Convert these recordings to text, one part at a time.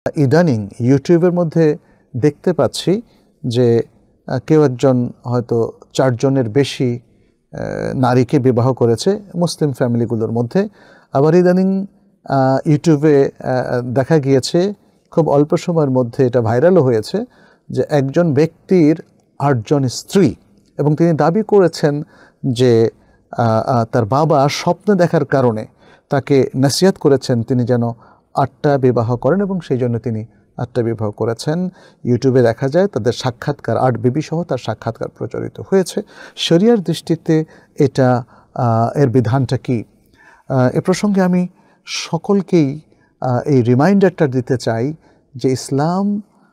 ইদানিং ইউটিউবের মধ্যে দেখতে পাচ্ছি যে কেউ একজন হয়তো 4 জনের বেশি নারীকে বিবাহ করেছে মুসলিম ফ্যামিলিগুলোর মধ্যে। আবার ইদানিং ইউটিউবে দেখা গিয়েছে, খুব অল্প সময়ের মধ্যে এটা ভাইরালও হয়েছে, যে একজন ব্যক্তির 8 জন স্ত্রী, এবং তিনি দাবি করেছেন যে তার বাবা স্বপ্ন দেখার কারণে তাকে নসিহত করেছেন তিনি যেন 8টা বিবাহ করেন, এবং সেই জন্য তিনি 8টা বিবাহ করেছেন। ইউটিউবে দেখা যায় তাদের সাক্ষাৎকার, 8 বিবি সহ তার সাক্ষাৎকার প্রচারিত হয়েছে। শরিয়ার দৃষ্টিতে এটা এর বিধানটা কি? এ প্রসঙ্গে আমি সকলকেই এই রিমাইন্ডারটা দিতে চাই যে ইসলাম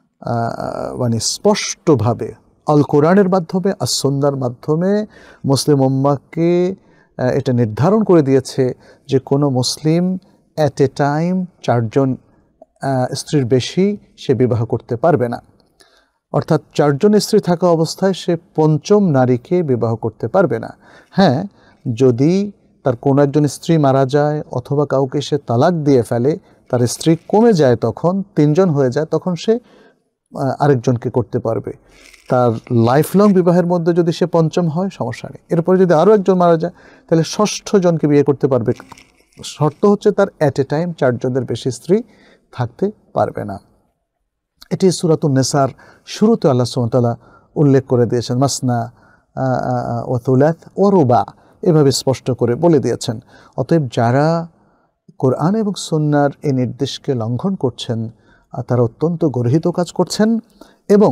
মানে স্পষ্টভাবে আল কোরআনের মাধ্যমে আর সুন্নাহর মাধ্যমে মুসলিম উম্মাহকে এটা নির্ধারণ করে দিয়েছে যে কোনো মুসলিম অ্যাট এ টাইম 4 জন স্ত্রীর বেশি সে বিবাহ করতে পারবে না। অর্থাৎ 4 জন স্ত্রী থাকা অবস্থায় সে 5ম নারীকে বিবাহ করতে পারবে না। হ্যাঁ, যদি তার কোনো একজন স্ত্রী মারা যায় অথবা কাউকে সে তালাক দিয়ে ফেলে, তার স্ত্রী কমে যায়, তখন 3 জন হয়ে যায়, তখন সে আরেকজনকে করতে পারবে। তার লাইফ লং বিবাহের মধ্যে যদি সে 5ম হয় সমস্যা নেই। এরপরে যদি আরও একজন মারা যায় তাহলে 6ষ্ঠ জনকে বিয়ে করতে পারবে। শর্ত হচ্ছে তার অ্যাট এ টাইম 4 জনের বেশি স্ত্রী থাকতে পারবে না। এটি সূরাতুন নিসার শুরুতে আল্লাহ সুবহানাহু ওয়া তাআলা উল্লেখ করে দিয়েছেন, মাসনা ওয়া থুলাথ ওয়া রুবা, এভাবে স্পষ্ট করে বলে দিয়েছেন। অতএব যারা কোরআন এবং সুন্নাহর এই নির্দেশকে লঙ্ঘন করছেন তারা অত্যন্ত গর্হিত কাজ করছেন, এবং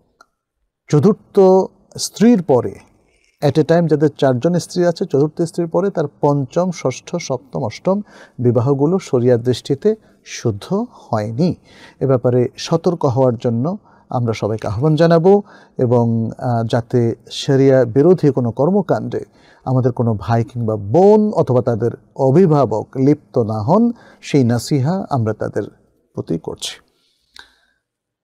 চতুর্থ স্ত্রীর পরে অ্যাট এ টাইম যাদের 4 জন স্ত্রী আছে, চতুর্থ স্ত্রীর পরে তার 5ম, 6ষ্ঠ, 7ম, 8ম বিবাহগুলো শরিয়ার দৃষ্টিতে শুদ্ধ হয়নি। এ ব্যাপারে সতর্ক হওয়ার জন্য আমরা সবাইকে আহ্বান জানাবো, এবং যাতে শরিয়া বিরোধী কোনো কর্মকাণ্ডে আমাদের কোনো ভাই কিংবা বোন অথবা তাদের অভিভাবক লিপ্ত না হন, সেই নাসিহা আমরা তাদের প্রতি করছি।